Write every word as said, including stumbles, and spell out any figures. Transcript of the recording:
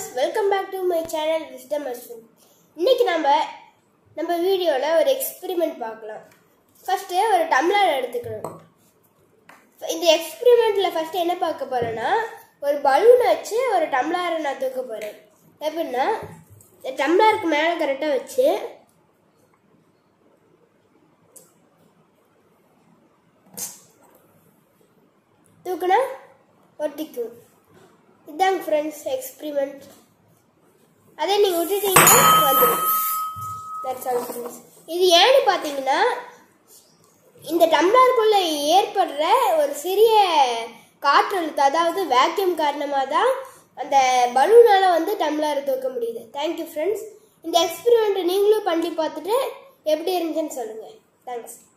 viewers, welcome back to my channel Wisdom Ashwin. இன்னைக்கு நம்ம நம்ம வீடியோல ஒரு எக்ஸ்பெரிமென்ட் பார்க்கலாம். ஃபர்ஸ்ட் ஒரு டம்ளர் எடுத்துக்கணும். இந்த எக்ஸ்பெரிமென்ட்ல ஃபர்ஸ்ட் என்ன பார்க்க போறேன்னா ஒரு பலூன் வச்சு ஒரு டம்ளரை நான் தூக்க போறேன். எப்படின்னா இந்த டம்ளருக்கு மேல கரெக்டா வச்சு தூக்குனா ஒட்டிக்கும். இதாங்க ஃப்ரெண்ட்ஸ் எக்ஸ்பெரிமெண்ட். அதே நீங்கள் விட்டுட்டீங்கன்னா வந்துடும். That's all friends. இது ஏன்னு பார்த்தீங்கன்னா இந்த டம்ளருக்குள்ளே ஏற்படுற ஒரு சிறிய காற்றழுத்தம், அதாவது வேக்யூம் காரணமாக தான் அந்த பலூனால் வந்து டம்ளரை தூக்க முடியுது. Thank you friends. இந்த எக்ஸ்பெரிமெண்ட்டை நீங்களும் பண்ணி பார்த்துட்டு எப்படி இருந்துச்சுன்னு சொல்லுங்கள். தேங்க்ஸ்.